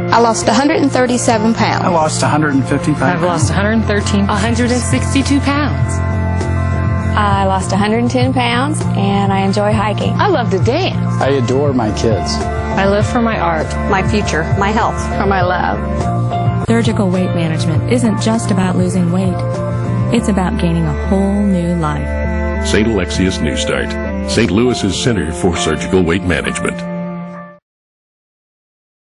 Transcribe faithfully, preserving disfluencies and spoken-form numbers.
I lost one hundred thirty-seven pounds. I lost one hundred fifty-five I've lost one hundred thirteen, one hundred sixty-two pounds. I lost one hundred ten pounds, and I enjoy hiking. I love to dance. I adore my kids. I live for my art, My future, my health, for my love. Surgical weight management isn't just about losing weight. It's about gaining a whole new life. Saint Alexius NewStart, Saint Louis's Center for Surgical Weight Management.